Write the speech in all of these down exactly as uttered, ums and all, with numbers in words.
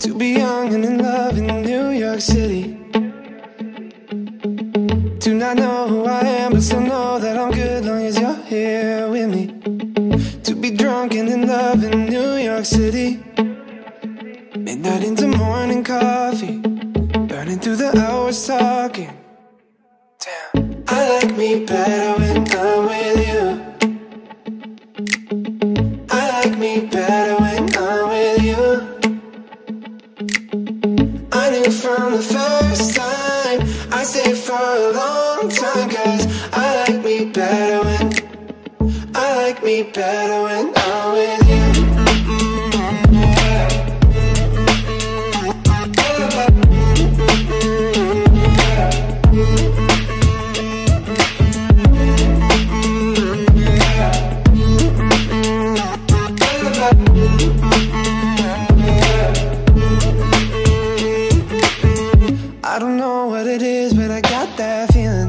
To be young and in love in New York City. Do not know who I am, but still know that I'm good long as you're here with me. To be drunk and in love in New York City. Midnight into morning coffee, burning through the hours talking. Damn, I like me better when I'm with you. I like me better when I'm with you. I knew from the first time I stayed for a long time, cause I like me better when I like me better when I'm with you. I don't know what it is, but I got that feeling.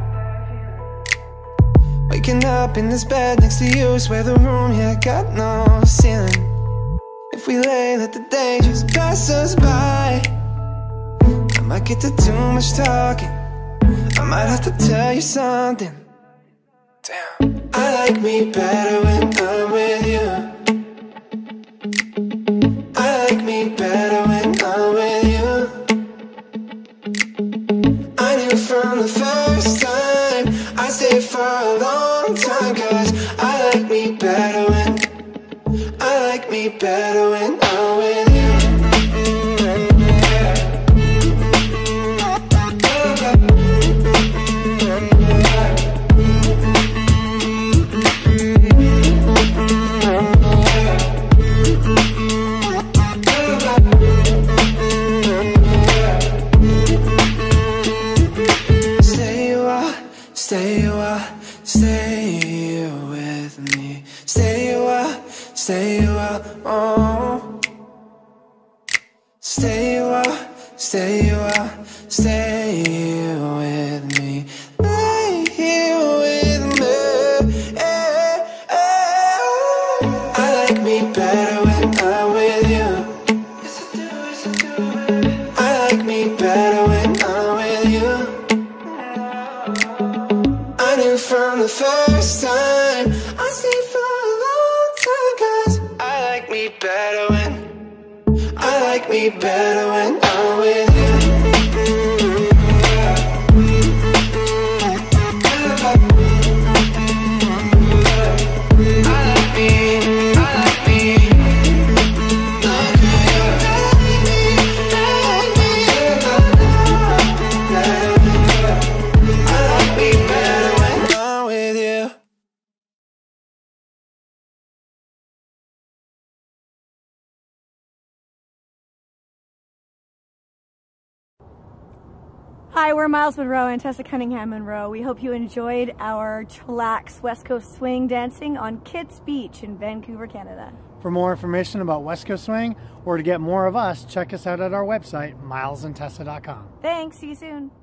Waking up in this bed next to you, swear the room, yeah, got no ceiling. If we lay, let the day just pass us by. I might get to too much talking, I might have to tell you something. Damn, I like me better when I'm with you. I like me better when I'm with you. I knew from the first time I stayed for a long time, cause I like me better when I like me better when I'm with you. Stay a while, stay with me. Stay a while, stay a while, oh. Stay a while, stay a while, stay with me. Lay here with me. Eh, eh. I like me better when I'm with you. I like me better when I'm with you. I knew from the first time I stayed for a long time, cause I like me better when I like me better when I'm with you. I like me, I like me. Hi, we're Miles Monroe and Tessa Cunningham Monroe. We hope you enjoyed our chillax West Coast swing dancing on Kits Beach in Vancouver, Canada. For more information about West Coast Swing or to get more of us, check us out at our website, miles and tessa dot com. Thanks, see you soon.